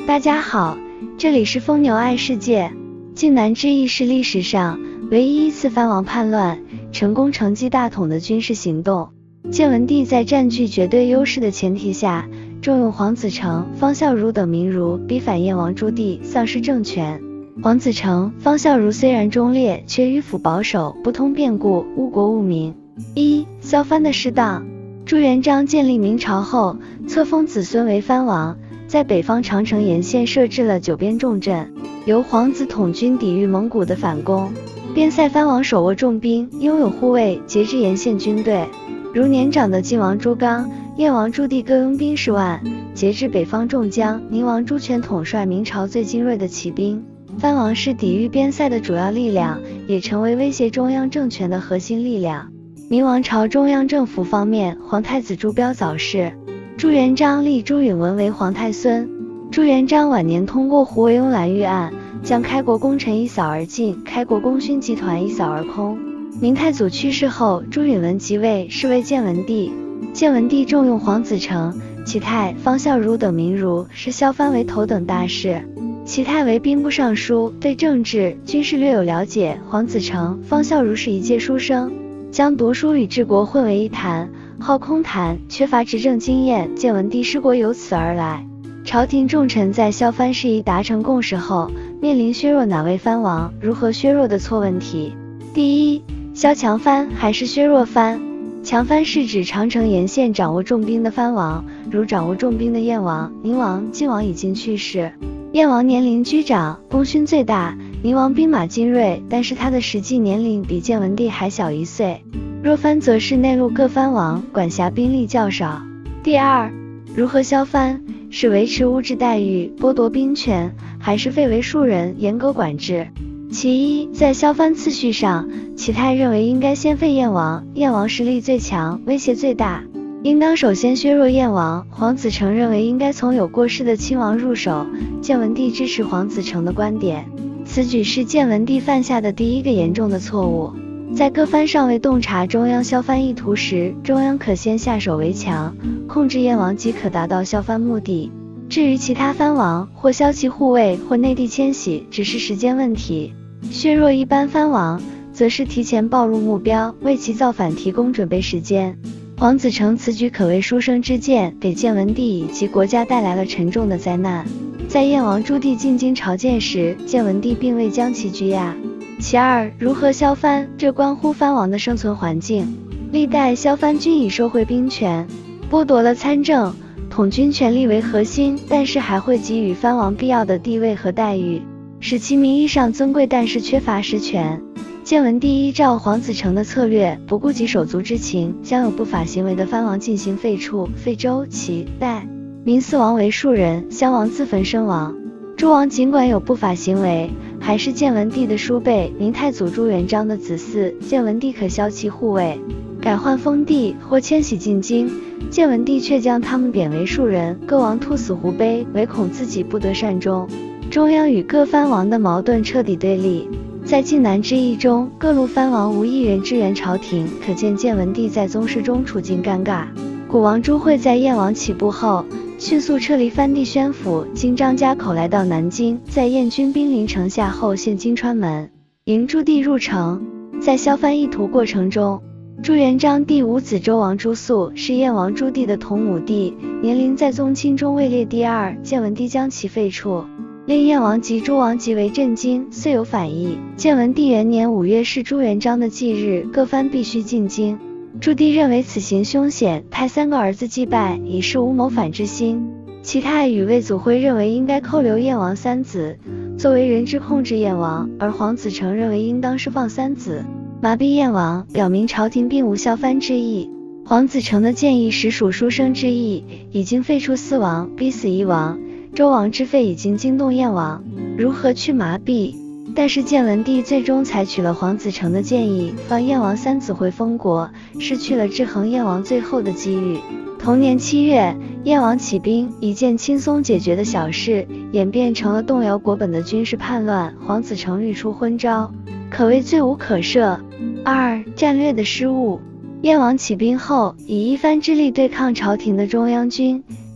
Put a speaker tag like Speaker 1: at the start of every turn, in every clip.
Speaker 1: 大家好，这里是疯牛爱世界。晋南之役是历史上唯一一次藩王叛乱成功承继大统的军事行动。建文帝在占据绝对优势的前提下，重用黄子成、方孝孺等名儒，逼反燕王朱棣，丧失政权。黄子成、方孝孺虽然忠烈，却迂腐保守，不通变故，误国误民。削藩的适当。朱元璋建立明朝后，册封子孙为藩王，在北方长城沿线设置了9边重镇，由皇子统军抵御蒙古的反攻。边塞藩王手握重兵，拥有护卫，节制沿线军队。如年长的晋王朱刚、燕王朱棣各拥兵10万，节制北方众将。宁王朱权统帅明朝最精锐的骑兵。藩王是抵御边塞的主要力量，也成为威胁中央政权的核心力量。明王朝中央政府方面，皇太子朱标早逝，朱元璋立朱允炆为皇太孙。朱元璋晚年通过胡惟庸蓝玉案，将开国功臣一扫而尽，开国功勋集团一扫而空。明太祖去世后，朱允炆即位，是为建文帝。建文帝重用黄子成、启泰、方孝孺等名儒，视削藩为头等大事。启泰为兵部尚书，对政治、军事略有了解。黄子成、方孝孺是一介书生，将读书与治国混为一谈，好空谈，缺乏执政经验。建文帝失国由此而来。朝廷重臣在削藩事宜达成共识后，面临削弱哪位藩王、如何削弱的错问题。第一，削强藩还是削弱藩？强藩是指长城沿线掌握重兵的藩王，如掌握重兵的燕王、宁王、晋王已经去世。燕王年龄居长，功勋最大，宁王兵马精锐，但是他的实际年龄比建文帝还小1岁。弱藩则是内陆各藩王，管辖兵力较少。第二，如何削藩？是维持物质待遇，剥夺兵权，还是废为庶人，严格管制？其一，在削藩次序上，启泰认为应该先废燕王，燕王实力最强，威胁最大，应当首先削弱燕王。黄子成认为应该从有过失的亲王入手，建文帝支持黄子成的观点。此举是建文帝犯下的第一个严重的错误。在各藩尚未洞察中央削藩意图时，中央可先下手为强，控制燕王即可达到削藩目的。至于其他藩王，或削其护卫，或内地迁徙，只是时间问题。削弱一般藩王，则是提前暴露目标，为其造反提供准备时间。黄子成此举可谓书生之见，给建文帝以及国家带来了沉重的灾难。在燕王朱棣进京朝见时，建文帝并未将其拘押。其二，如何削藩？这关乎藩王的生存环境。历代削藩均以收回兵权，剥夺了参政、统军权力为核心，但是还会给予藩王必要的地位和待遇，使其名义上尊贵，但是缺乏实权。建文帝依照黄子成的策略，不顾及手足之情，将有不法行为的藩王进行废黜、废州、齐、代、明4王为庶人，襄王自焚身亡。诸王尽管有不法行为，还是建文帝的叔辈，明太祖朱元璋的子嗣，建文帝可削其护卫，改换封地或迁徙进京，建文帝却将他们贬为庶人，各王兔死狐悲，唯恐自己不得善终。中央与各藩王的矛盾彻底对立。在晋南之役中，各路藩王无一人支援朝廷，可见建文帝在宗室中处境尴尬。古王朱惠在燕王起步后，迅速撤离藩地宣府，经张家口来到南京，在燕军兵临城下后陷金川门，迎朱棣入城。在削藩意图过程中，朱元璋第5子周王朱肃是燕王朱棣的同母弟，年龄在宗亲中位列第2，建文帝将其废黜，令燕王及诸王极为震惊，遂有反意。建文帝元年5月是朱元璋的忌日，各藩必须进京。朱棣认为此行凶险，派3个儿子祭拜，以示无谋反之心。启泰与卫祖辉认为应该扣留燕王3子，作为人质控制燕王，而黄子成认为应当释放3子，麻痹燕王，表明朝廷并无削藩之意。黄子成的建议实属书生之意，已经废黜4王，逼死1王，周王之废已经惊动燕王，如何去麻痹？但是建文帝最终采取了黄子成的建议，放燕王3子回封国，失去了制衡燕王最后的机遇。同年7月，燕王起兵，一件轻松解决的小事，演变成了动摇国本的军事叛乱。黄子成欲出昏招，可谓罪无可赦。二、战略的失误。燕王起兵后，以一番之力对抗朝廷的中央军，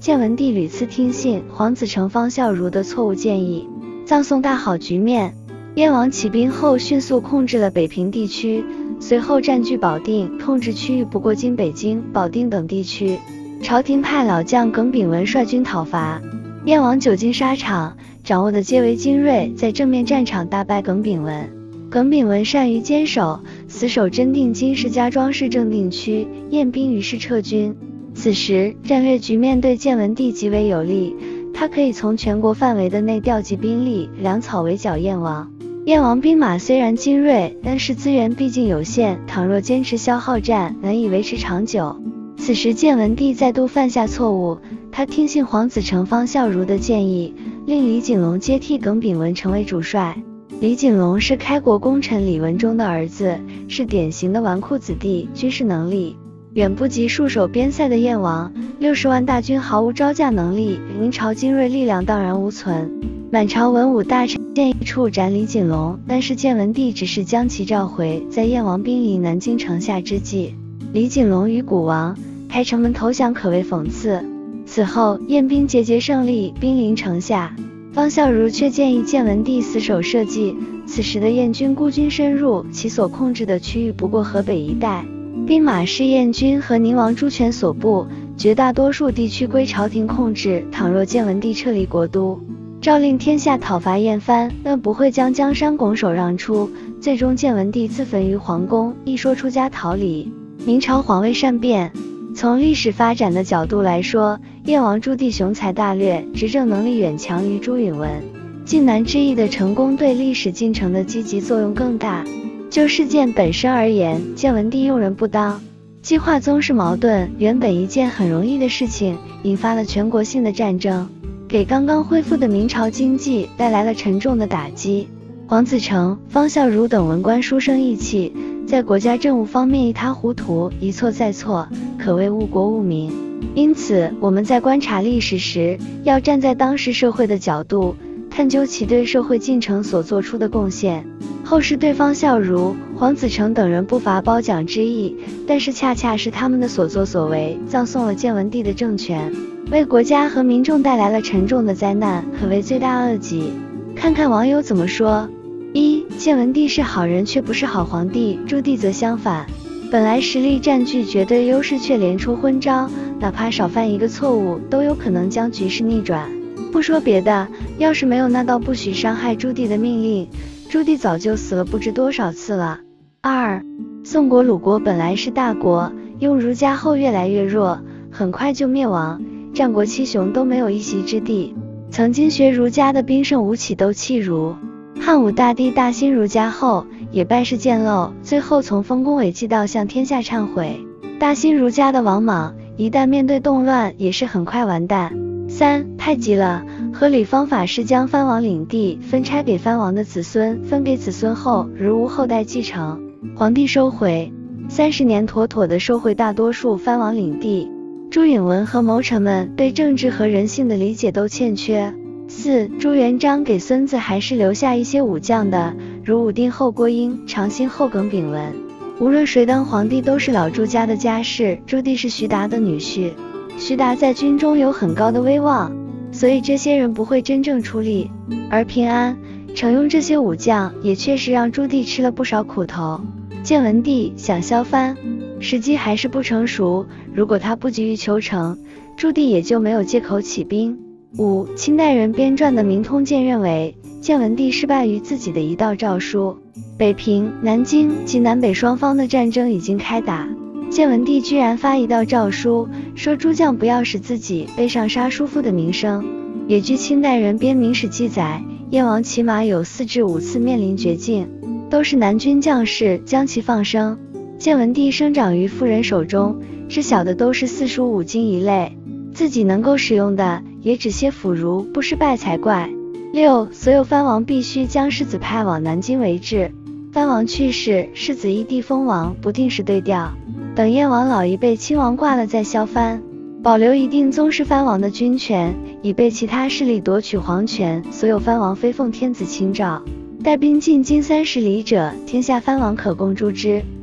Speaker 1: 建文帝屡次听信皇子成方孝孺的错误建议，葬送大好局面。燕王起兵后迅速控制了北平地区，随后占据保定，控制区域不过今北京、保定等地区。朝廷派老将耿炳文率军讨伐，燕王久经沙场，掌握的皆为精锐，在正面战场大败耿炳文。耿炳文善于坚守，死守真定金石家庄市正定区，燕兵于是撤军。此时战略局面对建文帝极为有利，他可以从全国范围的内调集兵力，粮草围剿燕王。燕王兵马虽然精锐，但是资源毕竟有限，倘若坚持消耗战，难以维持长久。此时建文帝再度犯下错误，他听信皇子成方孝孺的建议，令李景龙接替耿炳文成为主帅。李景龙是开国功臣李文忠的儿子，是典型的纨绔子弟，军事能力远不及戍守边塞的燕王，60万大军毫无招架能力，明朝精锐力量荡然无存。满朝文武大臣建议处斩李景龙，但是建文帝只是将其召回。在燕王兵临南京城下之际，李景龙与古王开城门投降，可谓讽刺。此后燕兵节节胜利，兵临城下，方孝孺却建议建文帝死守社稷。此时的燕军孤军深入，其所控制的区域不过河北一带，兵马是燕军和宁王朱权所部，绝大多数地区归朝廷控制。倘若建文帝撤离国都，诏令天下讨伐燕藩，但不会将江山拱手让出。最终建文帝自焚于皇宫，一说出家逃离，明朝皇位善变。从历史发展的角度来说，燕王朱棣雄才大略，执政能力远强于朱允文。晋南之役的成功对历史进程的积极作用更大。就事件本身而言，建文帝用人不当，激化宗室矛盾，原本一件很容易的事情，引发了全国性的战争，给刚刚恢复的明朝经济带来了沉重的打击。皇子成、方孝孺等文官书生意气，在国家政务方面一塌糊涂，一错再错，可谓误国误民。因此我们在观察历史时，要站在当时社会的角度，探究其对社会进程所做出的贡献。后世对方孝孺、皇子成等人不乏褒奖之意，但是恰恰是他们的所作所为，葬送了建文帝的政权，为国家和民众带来了沉重的灾难，可谓罪大恶极。看看网友怎么说。一、建文帝是好人却不是好皇帝，朱棣则相反。本来实力占据绝对优势，却连出昏招，哪怕少犯一个错误，都有可能将局势逆转。不说别的，要是没有那道不许伤害朱棣的命令，朱棣早就死了不知多少次了。二、宋国、鲁国本来是大国，用儒家后越来越弱，很快就灭亡，战国七雄都没有一席之地。曾经学儒家的兵圣吴起都弃儒。汉武大帝大兴儒家后，也败事渐露，最后从丰功伟绩到向天下忏悔。大兴儒家的王莽，一旦面对动乱，也是很快完蛋。三、太急了，合理方法是将藩王领地分拆给藩王的子孙，分给子孙后，如无后代继承，皇帝收回，30年妥妥的收回大多数藩王领地。朱允文和谋臣们对政治和人性的理解都欠缺。四、朱元璋给孙子还是留下一些武将的，如武定后郭英、长兴后耿炳文。无论谁当皇帝都是老朱家的家事，朱棣是徐达的女婿，徐达在军中有很高的威望，所以这些人不会真正出力。而平安、承用这些武将，也确实让朱棣吃了不少苦头。建文帝想削藩，时机还是不成熟，如果他不急于求成，朱棣也就没有借口起兵。五、清代人编撰的《明通鉴》认为，建文帝失败于自己的一道诏书。北平、南京及南北双方的战争已经开打，建文帝居然发一道诏书，说诸将不要使自己背上杀叔父的名声。也据清代人编《明史》记载，燕王起码有4至5次面临绝境，都是南军将士将其放生。建文帝生长于富人手中，知晓的都是四书五经一类，自己能够使用的也只些腐儒，不失败才怪。六、所有藩王必须将世子派往南京为质，藩王去世，世子异地封王，不定时对调，等燕王老一辈亲王挂了再削藩，保留一定宗室藩王的军权，以备其他势力夺取皇权。所有藩王非奉天子亲诏，带兵进京30里者，天下藩王可供诛之。